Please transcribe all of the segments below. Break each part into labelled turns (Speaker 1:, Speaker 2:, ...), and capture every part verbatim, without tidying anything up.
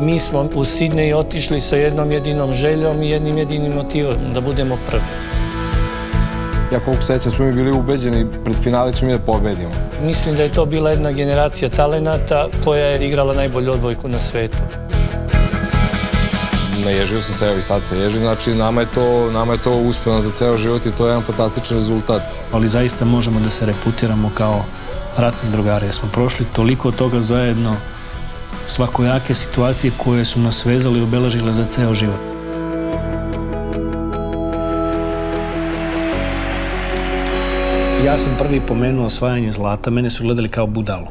Speaker 1: Mi smo u Sidnej otišli sa jednom jedinom željom i jednim jedinim motivom, da budemo prvi.
Speaker 2: Ja koliko sećam, smo mi bili ubeđeni pred finale ćemo mi da pobedimo.
Speaker 1: Mislim da je to bila jedna generacija talenata koja je igrala najbolju odbojku na svetu.
Speaker 2: Naježio sam se, evo i sad se ježim, znači nama je to, nama je to uspjeno za ceo život i to je jedan fantastičan rezultat.
Speaker 3: Ali zaista možemo da se reputiramo kao ratni drugari, jer smo prošli toliko toga zajedno, svakojake situacije koje su nas vezali i obeležile za ceo život. Ja sam prvi pomenuo osvajanje zlata, mene su gledali kao budalu.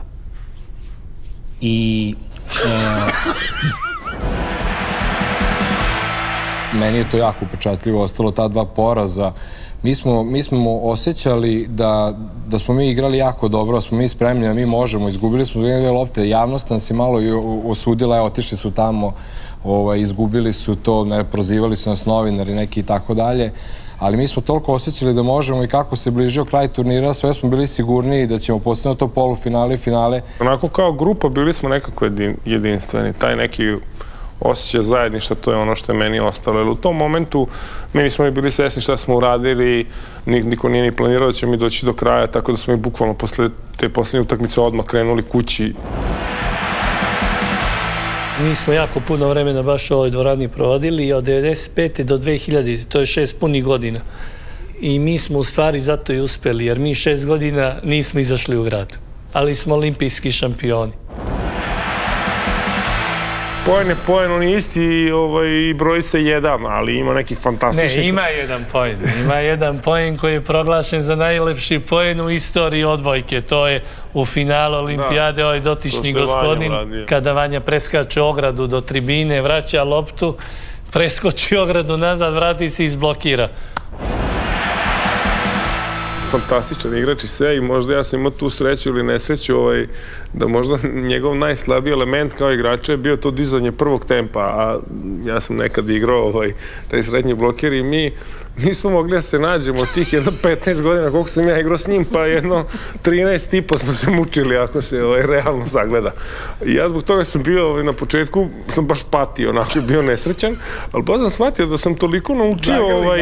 Speaker 3: I...
Speaker 2: Meni je to jako upečatljivo, ostalo ta dva poraza. Mi smo, mi smo osjećali da, da smo mi igrali jako dobro, da smo mi spremni, da mi možemo. Izgubili smo dvije lopte, javnost nam se malo i osudila, je, otišli su tamo, ovaj, izgubili su to, ne, prozivali su nas novinari neki i tako dalje. Ali mi smo toliko osjećali da možemo i kako se bližio kraj turnira, sve smo bili sigurniji da ćemo posebno to polufinale i finale.
Speaker 4: Onako kao grupa bili smo nekako jedinstveni, taj neki osjećaj zajedništva, to je ono što je meni ostalo. Jer u tom momentu mi nismo bili svesni šta smo uradili, niko nije ni planirao da ćemo mi doći do kraja, tako da smo i bukvalno posle te posljednje utakmice odmah krenuli kući.
Speaker 1: Mi smo jako puno vremena baš u ovoj dvorani provodili i od devedeset pete do dve hiljadite. To je šest punih godina. I mi smo u stvari zato i uspeli, jer mi šest godina nismo izašli u grad. Ali smo olimpijski šampioni.
Speaker 4: Poen je poen, on je isti i broji se jedan, ali ima neki fantastični...
Speaker 1: Ne, ima jedan poen. Ima jedan poen koji je proglašen za najlepši poen u istoriji odbojke. To je u finalu olimpijade ovaj dotični gospodin, kada Vanja preskače ogradu do tribine, vraća loptu, preskoči ogradu nazad, vrati se i izblokira.
Speaker 4: Fantastičan igrač i sve i možda ja sam imao tu sreću ili nesreću da možda njegov najslabiji element kao igrača je bio to dizanje prvog tempa, a ja sam nekad igrao taj srednji blokir i mi nismo mogli da se nađemo od tih jedno petnaest godina koliko sam ja igrao s njim, pa jedno trinaest i po smo se mučili ako se realno sagleda. I ja zbog toga sam bio na početku, sam baš patio, onako je bio nesrećan, ali pa sam shvatio da sam toliko naučio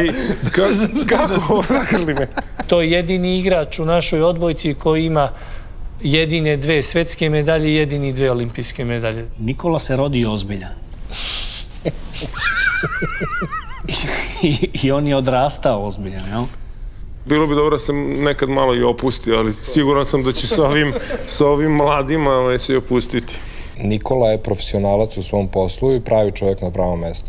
Speaker 4: kako zagrli me.
Speaker 1: To je jedini igrač u našoj odbojci koji ima jedine dve svetske medalje i jedini dve olimpijske medalje.
Speaker 3: Nikola se rodi ozbiljan. I on je odrastao ozbiljan, jel?
Speaker 4: Bilo bi dobro da sam nekad malo i opustio, ali siguran sam da će sa ovim mladima se i opustiti.
Speaker 2: Nikola je profesionalac u svom poslu i pravi čovjek na pravom mestu.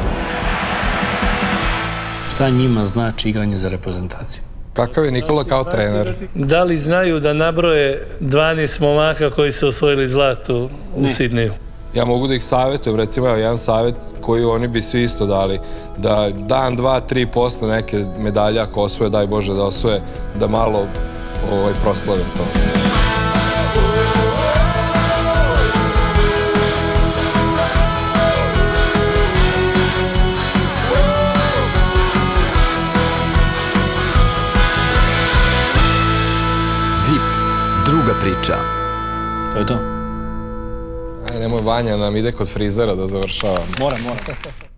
Speaker 3: Šta njima znači igranje za reprezentaciju?
Speaker 2: Kakav je Nikola kao trener?
Speaker 1: Da li znaju da nabroje dvanaest momaka koji su osvojili zlato u Sidneju?
Speaker 2: Ja mogu da ih savjetujem, recimo jedan savjet koji oni bi svi isto dali, da dan, dva, tri posle neke medalje ako osvoje, daj Bože da osvoje, da malo proslave to.
Speaker 5: V I P, druga priča.
Speaker 3: To je to.
Speaker 2: Aj, nemoj, Vanja nam ide kod frizera da završavamo.
Speaker 3: Moram, moram.